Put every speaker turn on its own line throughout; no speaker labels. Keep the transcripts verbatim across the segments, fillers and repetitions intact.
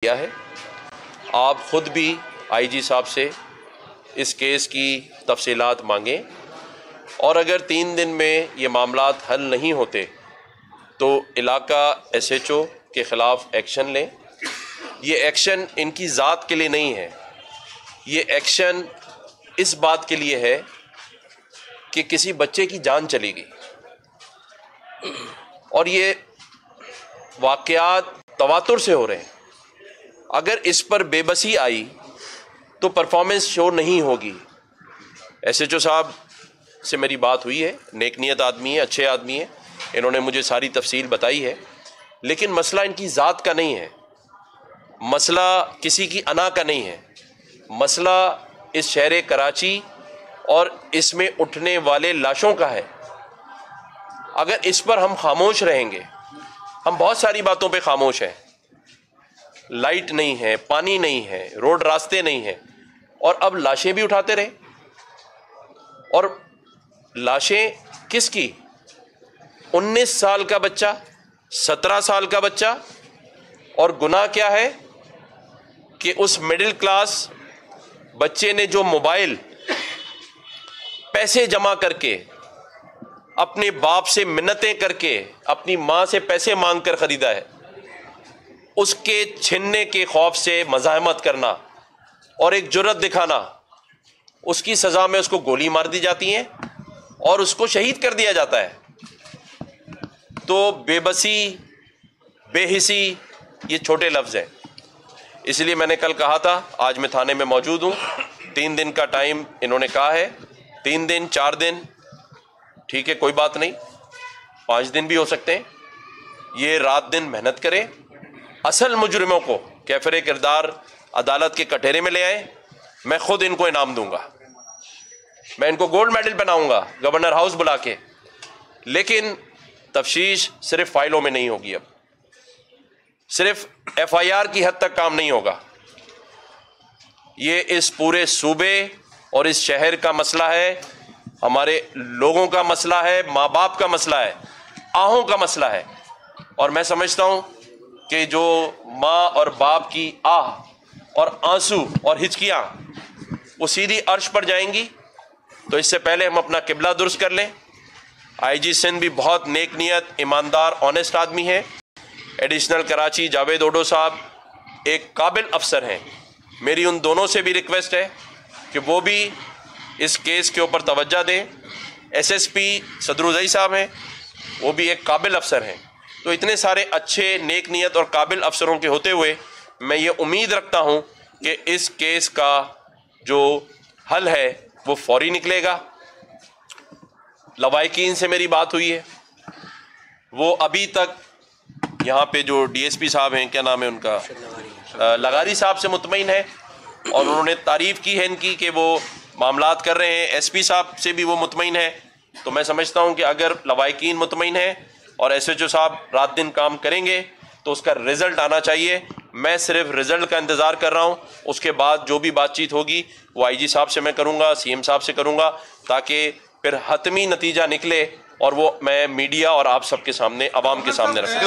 गया है। आप ख़ुद भी आईजी साहब से इस केस की तफसीलात मांगें और अगर तीन दिन में ये मामलात हल नहीं होते तो इलाका एस एच ओ के ख़िलाफ़ एक्शन लें। ये एक्शन इनकी ज़ात के लिए नहीं है, ये एक्शन इस बात के लिए है कि किसी बच्चे की जान चली गई और ये वाक़यात तवातुर से हो रहे हैं। अगर इस पर बेबसी आई तो परफॉर्मेंस शो नहीं होगी। एस एच ओ साहब से मेरी बात हुई है, नेक नियत आदमी है, अच्छे आदमी है, इन्होंने मुझे सारी तफसील बताई है, लेकिन मसला इनकी ज़ात का नहीं है, मसला किसी की अना का नहीं है, मसला इस शहर कराची और इसमें उठने वाले लाशों का है। अगर इस पर हम खामोश रहेंगे, हम बहुत सारी बातों पे खामोश हैं, लाइट नहीं है, पानी नहीं है, रोड रास्ते नहीं हैं, और अब लाशें भी उठाते रहे। और लाशें किसकी? उन्नीस साल का बच्चा, सत्रह साल का बच्चा, और गुनाह क्या है कि उस मिडिल क्लास बच्चे ने जो मोबाइल पैसे जमा करके, अपने बाप से मिन्नतें करके, अपनी माँ से पैसे मांग कर ख़रीदा है, उसके छीनने के खौफ से मज़ाहमत करना और एक जुर्रत दिखाना, उसकी सज़ा में उसको गोली मार दी जाती है और उसको शहीद कर दिया जाता है। तो बेबसी, बेहिसी ये छोटे लफ्ज़ हैं। इसलिए मैंने कल कहा था, आज मैं थाने में मौजूद हूँ, तीन दिन का टाइम इन्होंने कहा है, तीन दिन चार दिन ठीक है, कोई बात नहीं, पाँच दिन भी हो सकते हैं। ये रात दिन मेहनत करें, असल मुजरिमों को कैफरे किरदार अदालत के कटहरे में ले आए। मैं खुद इनको इनाम दूंगा, मैं इनको गोल्ड मेडल पहनाऊंगा गवर्नर हाउस बुला के। लेकिन तफ्तीश सिर्फ फाइलों में नहीं होगी, अब सिर्फ एफ आई आर की हद तक काम नहीं होगा। ये इस पूरे सूबे और इस शहर का मसला है, हमारे लोगों का मसला है, माँ बाप का मसला है, आहों का मसला है। और मैं समझता हूँ कि जो माँ और बाप की आह और आंसू और हिचकियाँ वो सीधी अर्श पर जाएंगी। तो इससे पहले हम अपना किबला दुरुस्त कर लें। आईजी सिंध भी बहुत नेक नियत, ईमानदार, ऑनेस्ट आदमी है। एडिशनल कराची जावेद ओडो साहब एक काबिल अफसर हैं। मेरी उन दोनों से भी रिक्वेस्ट है कि वो भी इस केस के ऊपर तवज्जो दें। एस एस पी सदरुजई साहब हैं, वो भी एक काबिल अफसर हैं। तो इतने सारे अच्छे, नेक नियत और काबिल अफसरों के होते हुए मैं ये उम्मीद रखता हूँ कि इस केस का जो हल है वो फौरी निकलेगा। लवाहिकीन से मेरी बात हुई है, वो अभी तक यहाँ पे जो डी एस पी साहब हैं, क्या नाम है उनका, लगारी साहब से मुतमईन है और उन्होंने तारीफ़ की है इनकी कि वो मामलात कर रहे हैं। एस पी साहब से भी वो मुतमईन है। तो मैं समझता हूँ कि अगर लवाहिकीन मुतमईन है और एस एच ओ साहब रात दिन काम करेंगे तो उसका रिज़ल्ट आना चाहिए। मैं सिर्फ रिज़ल्ट का इंतज़ार कर रहा हूँ, उसके बाद जो भी बातचीत होगी वो आई जी साहब से मैं करूँगा, सी एम साहब से करूँगा, ताकि फिर हतमी नतीजा निकले और वो मैं मीडिया और आप सबके सामने, आवाम के सामने रखूँ।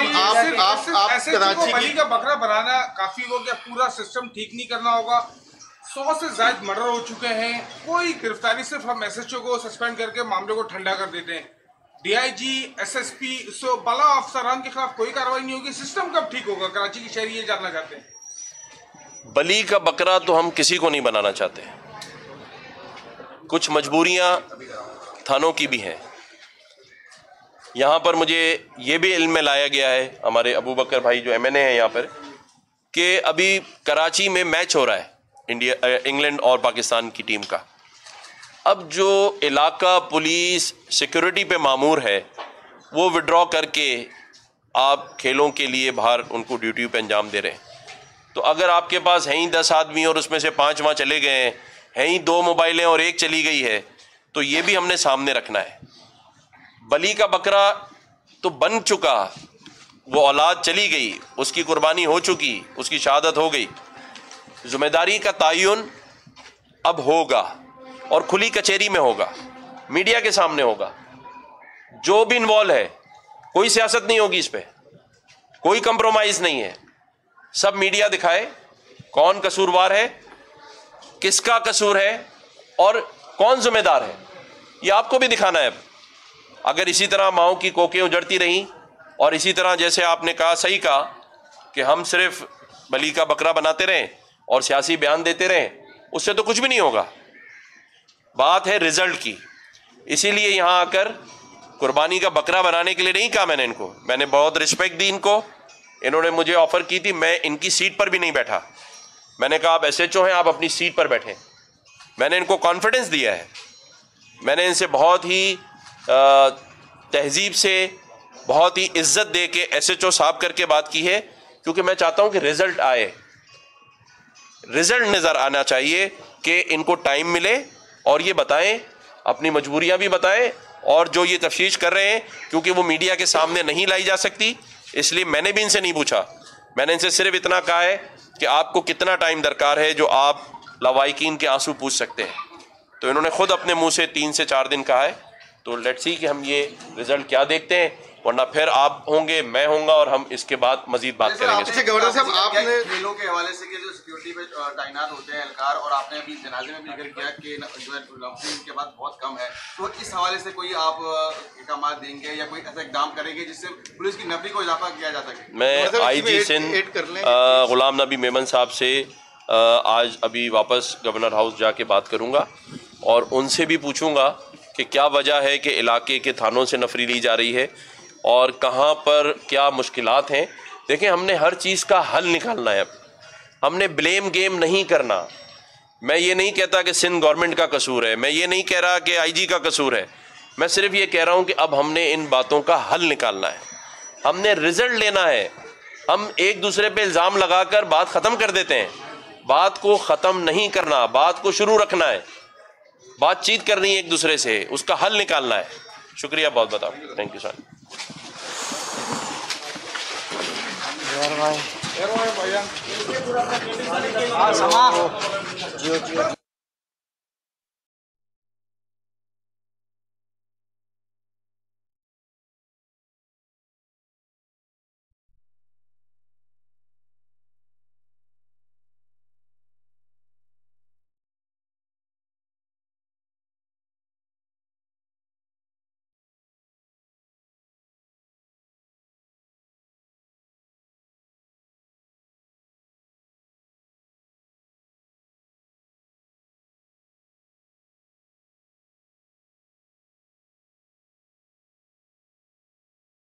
बली का बकरा बनाना काफी हो गया, पूरा सिस्टम ठीक नहीं करना होगा। सौ से ज्यादा मर्डर हो चुके हैं, कोई गिरफ्तारी, सिर्फ हम एस एच ओ को सस्पेंड करके मामले को ठंडा कर देते हैं। D I G, S S P, सो बला अफसरान के खिलाफ कोई कार्रवाई नहीं होगी। सिस्टम कब ठीक होगा? कराची की शहरी ये जानना चाहते हैं।
बली का बकरा तो हम किसी को नहीं बनाना चाहते। कुछ मजबूरियां थानों की भी हैं। यहाँ पर मुझे ये भी इल्म में लाया गया है, हमारे अबू बकर भाई जो एम एन ए हैं यहाँ पर, कि अभी कराची में मैच हो रहा है इंडिया, इंग्लैंड और पाकिस्तान की टीम का। अब जो इलाका पुलिस सिक्योरिटी पे मामूर है वो विड्रॉ करके आप खेलों के लिए बाहर उनको ड्यूटी पे अंजाम दे रहे हैं। तो अगर आपके पास हैं ही दस आदमी और उसमें से पाँच वहाँ चले गए हैं, हैं ही दो मोबाइलें और एक चली गई है, तो ये भी हमने सामने रखना है। बली का बकरा तो बन चुका, वो औलाद चली गई, उसकी कुर्बानी हो चुकी, उसकी शहादत हो गई। जिम्मेदारी का तयन अब होगा और खुली कचहरी में होगा, मीडिया के सामने होगा। जो भी इन्वॉल्व है, कोई सियासत नहीं होगी इस पे, कोई कंप्रोमाइज़ नहीं है। सब मीडिया दिखाए कौन कसूरवार है, किसका कसूर है और कौन जिम्मेदार है, ये आपको भी दिखाना है। अगर इसी तरह माओ की कोकें उजड़ती रहीं और इसी तरह जैसे आपने कहा, सही कहा, कि हम सिर्फ बली का बकरा बनाते रहें और सियासी बयान देते रहें, उससे तो कुछ भी नहीं होगा। बात है रिजल्ट की। इसीलिए यहाँ आकर कुर्बानी का बकरा बनाने के लिए नहीं कहा मैंने इनको, मैंने बहुत रिस्पेक्ट दी इनको। इन्होंने मुझे ऑफर की थी, मैं इनकी सीट पर भी नहीं बैठा। मैंने कहा आप एसएचओ हैं, आप अपनी सीट पर बैठें। मैंने इनको कॉन्फिडेंस दिया है। मैंने इनसे बहुत ही तहजीब से, बहुत ही इज्जत दे के एसएचओ साहब करके बात की है, क्योंकि मैं चाहता हूं कि रिजल्ट आए, रिजल्ट नज़र आना चाहिए कि इनको टाइम मिले और ये बताएं, अपनी मजबूरियां भी बताएं, और जो ये तफ्तीश कर रहे हैं, क्योंकि वो मीडिया के सामने नहीं लाई जा सकती, इसलिए मैंने भी इनसे नहीं पूछा। मैंने इनसे सिर्फ इतना कहा है कि आपको कितना टाइम दरकार है जो आप लवाइकीन के आंसू पूछ सकते हैं। तो इन्होंने खुद अपने मुंह से तीन से चार दिन कहा है। तो लेट्स सी कि हम ये रिजल्ट क्या देखते हैं, वरना फिर आप होंगे, मैं होऊंगा और हम इसके बाद मजीद बात करेंगे।
गवर्नर साहब, आपने
खेलों के हवाले से जो सिक्योरिटी पे तैनात होते हैं एहलकार, और आपने अभी जनाजे में भी जिक्र किया कि जो है के बाद बहुत कम है, तो इस हवाले से कोई आप इक़दाम देंगे या कोई ऐसा इकदाम करेंगे जिससे पुलिस की नफरी को इजाफा किया जा सके?
मैं आईजी सिंध गुलाम नबी मेमन साहब से आज अभी वापस गवर्नर हाउस जाके बात करूंगा और उनसे भी पूछूंगा कि क्या वजह है कि इलाके के थानों से नफरी ली जा रही है और कहाँ पर क्या मुश्किलात हैं। देखें, हमने हर चीज़ का हल निकालना है। अब हमने ब्लेम गेम नहीं करना। मैं ये नहीं कहता कि सिंध गवर्नमेंट का कसूर है, मैं ये नहीं कह रहा कि आईजी का कसूर है। मैं सिर्फ ये कह रहा हूँ कि अब हमने इन बातों का हल निकालना है, हमने रिजल्ट लेना है। हम एक दूसरे पे इल्ज़ाम लगाकर बात ख़त्म कर देते हैं। बात को ख़त्म नहीं करना, बात को शुरू रखना है, बातचीत करनी है एक दूसरे से, उसका हल निकालना है। शुक्रिया बहुत बहुत, थैंक यू सर।
भाई